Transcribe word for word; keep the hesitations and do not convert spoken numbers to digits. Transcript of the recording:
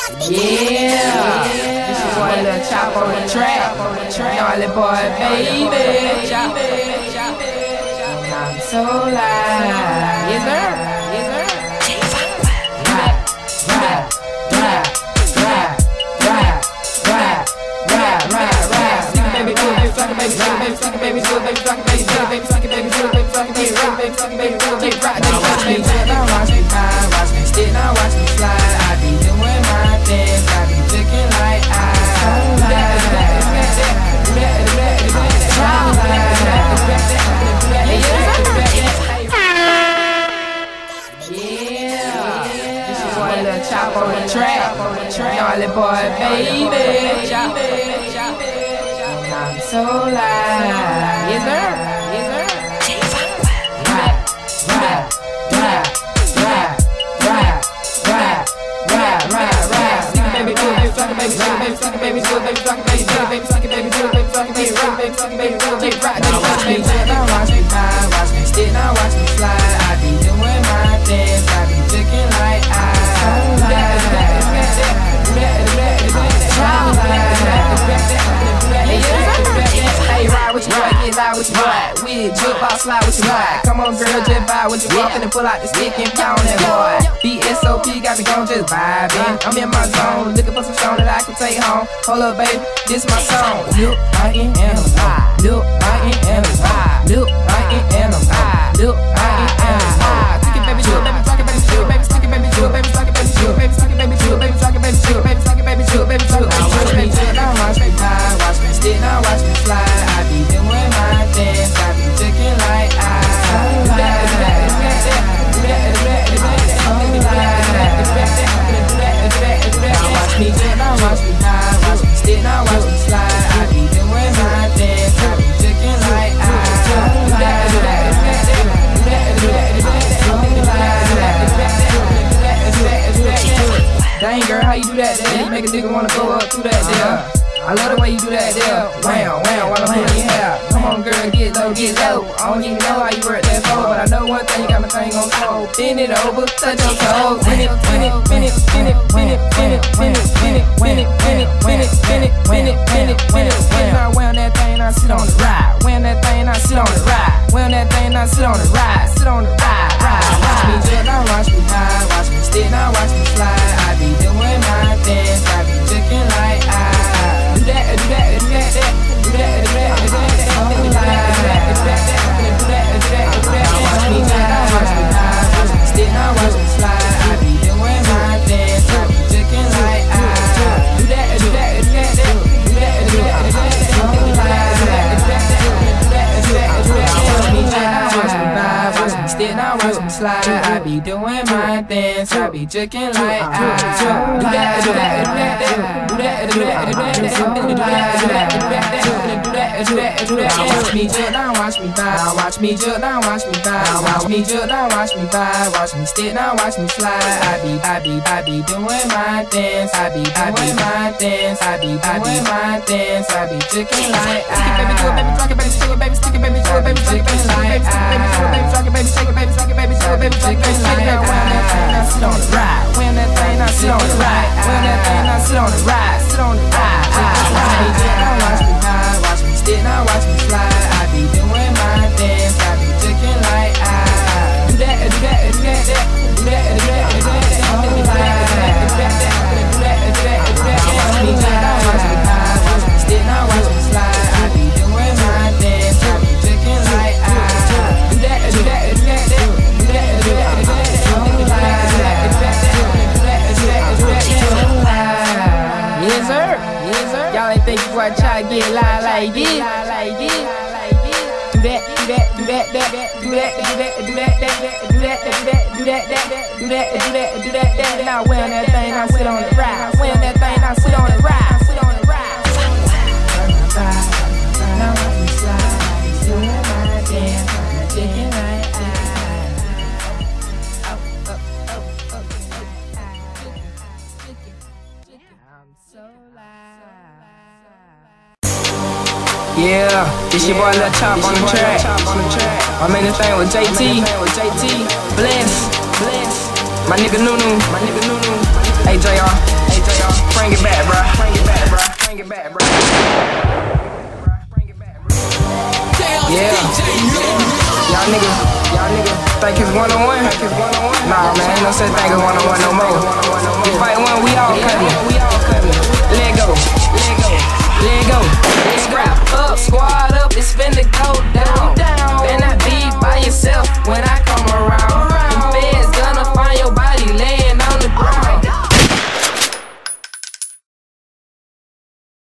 Yeah, this your boy Lil Chop on the track. Gnarly boy, baby. And I'm so live. Yes, sir. Yes, sir. Rap, rap, rap, rap, rap, rap, rap, rap, rap. Stick it, baby, do it, baby, suck it, baby, suck it, baby, suck it, baby, do it, baby, suck it, baby, do it, baby, suck it, baby, do it, baby, suck it, baby, rock, baby, suck it, baby, do it, baby, rock, baby, watch me do it, now watch me ride, watch me stick, now watch me slide. I be doing my dance, I be looking like I. Chop on the track, gnarly boy, baby. And I'm so live. Yes, sir. Yes, sir. Rap, rap, rap, rap, rap, rap, rap, rap, rap. Stick it, baby, do it, baby, suck it, baby, suck it, baby, suck it, baby, do it, baby, suck it, baby, do it, baby, suck it, baby, do it, baby, suck it, baby, rock, baby, suck it, baby, do it, baby, rock. Now watch me do it, now watch me ride, watch me stick, now watch me slide. I be doing my dance, I be looking like I. Hey, ride with your boy, get loud with your boy. With jukebox, slide with your boy. Come on, girl, just vibe with your boy. Finna pull out the stick and pound that boy. B S O P got me gon' just vibing. I'm in my zone, looking for some song that I can take home. Hold up, baby, this my song. Look, I ain't animal. Look, I ain't animal. Look, I ain't animal. Look, I ain't animal. Stick it, baby, do it, baby, talk it, baby, do it, baby, stick it, baby, do it, baby, talk it, baby, do it, baby, talk it, baby, do it, baby, talk it, baby, do it, baby, talk it, baby, do it, baby, talk it, baby, do it, baby, do it. Now watch me ride, watch me stick, now watch me slide. I be doing my dance, I be looking like I. Do that, do that, do that, do that, do that, do that, do that. Now watch me dip, now watch me ride, watch me stick, now watch me slide. I be doing my dance, I be looking like I. Do that, do that, do that, do that, do that, do that. Dang girl, how you do that there? You make a nigga wanna go up through that there. I love the way you do that there. Wham, wham, while I'm pulling your hair. Come on girl, get low, get low. I don't even know how you work that for, but I know one thing, you got my thing on slow. Bend it over, touch your toes. Spin it, spin it, spin it, spin it, spin it, spin it, spin it, spin it, spin it, spin it, spin it, spin it, spin it, spin it, spin it, spin it. I wear that thing, I sit on the ride. Wear that thing, I sit on the ride. Wear that thing, I sit on the ride. Sit on the ride, ride. Watch me jump, now watch me ride. Watch me stick, now watch me slide. I be doing my dance, I be looking like I. Do that, do that, do that, do that, do that, do that, do that, do that, do that. Now watch me jump, now watch me ride. Watch me stick, now watch me slide. I be doing my dance, I be looking like I. Do that, do that, do that, do that, do that, do that, do that. Watch me jump, now watch me ride. Watch me stick, now watch me slide. I be doing my dance, I be jerking like I. Do that, do that, do that, do that, do that, do that. Now watch me jump, now watch me ride. Now watch me jump, now watch me ride. Watch me jump, now watch me ride. Watch me stick, now watch me slide. I be, I be, I be doing my dance. I be doing my dance. I be doing my dance. I be jerking like I. Stick it, baby, do it, baby, rock it, baby, shake it, baby, stick it, baby, do it, baby, shake it, baby, like I. Baby, rock it, baby, shake it, baby, shake it, baby, do it, baby, shake it, baby, like I. When that thing, I sit on the ride. When that thing, I sit on the ride. When that thing, I sit on the ride. Sit on the ride. Watch me jump, now watch me ride. Watch me stick, now watch me slide. I be doing my dance. I be looking like I. Do that, do that, do that, do that, do that, do that, do that. Watch me jump, now watch me ride. Watch me stick, now watch me slide. I be doing my dance. I be looking like I. Do that, do that, do that, do that, do that, do that, do that. Yes sir, yes sir. Y'all ain't think you wanna try to get live like this. Do that, do that, do that, that, do that, do that, do that, that, do that, do that, do that, that, do that, do that, do that, that. Now when that thing, I sit on the ride. When that thing, I sit on the ride. Sit on the ride. Now watch me slide, doing my dance, chicken like I. Yeah, this your boy Lil Chop on the track. I'm in this thing with J T, Bless, my nigga Nunu, hey J R. Bring it back, bruh. Bring it back, bruh. Bring it back, bruh. Yeah. Y'all niggas, y'all niggas think it's one on one? Nah, man, ain't no such thing as one on one no more. We fight one, we all cutting. We all cutting. Let go, let go, let go. Scrap up, squad up, it's finna go